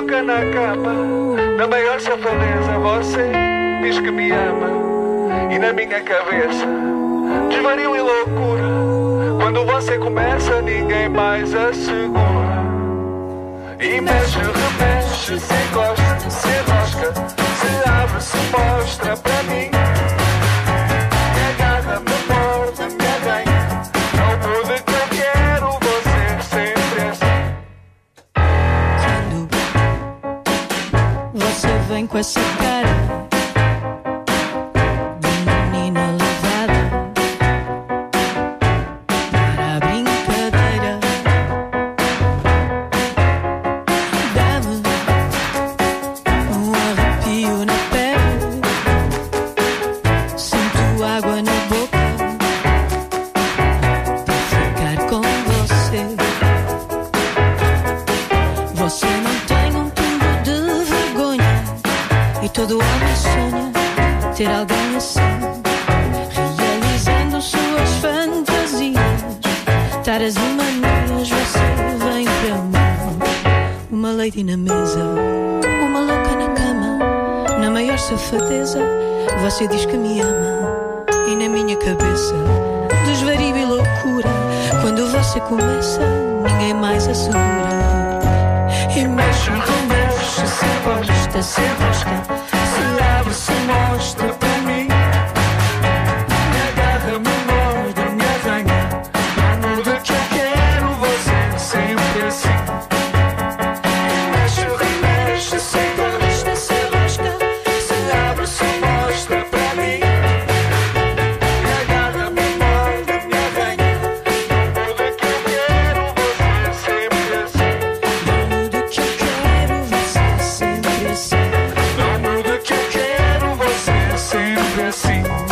louca na cama, na maior safadeza você diz que me ama. E na minha cabeça desvario e loucura. Quando você começa ninguém mais assegura. E mexe, remexe, se encosta, se enrosca, se abre, se mostra pra mim. Me agarra, me morde, me arranha. Não muda que eu quero você sempre assim. Quando você vem com essa cara de menina levada para a brincadeira, dá-me um arrepio na pele, sinto água na boca para ficar com você. Você não tem um pingo de vergonha e todo homem sonha ter alguém assim, realizando suas fantasias, taras e manias. Você vem para mim, uma lady na mesa, uma louca na cama, na maior safadeza. Você diz que me ama e na minha cabeça desvario e loucura. Quando você começa ninguém mais assegura. E mexe, remexe, se encosta, se enrosca, se abre, se mostra para mim. Me agarra, me morde, me arranha. Não muda que eu quero você sempre assim. Mexe, remexe, se encosta, se enrosca, se abre, se mostra pra mim. Me agarra, me morde, me arranha. Não muda que eu quero você sempre assim. Não muda que eu quero você sempre assim. Não muda que eu quero você sempre assim.